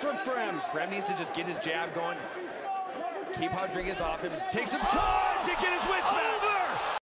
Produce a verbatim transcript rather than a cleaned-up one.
different for him. Frem needs to just get his jab going. Keep Rodrigues off him. Takes him to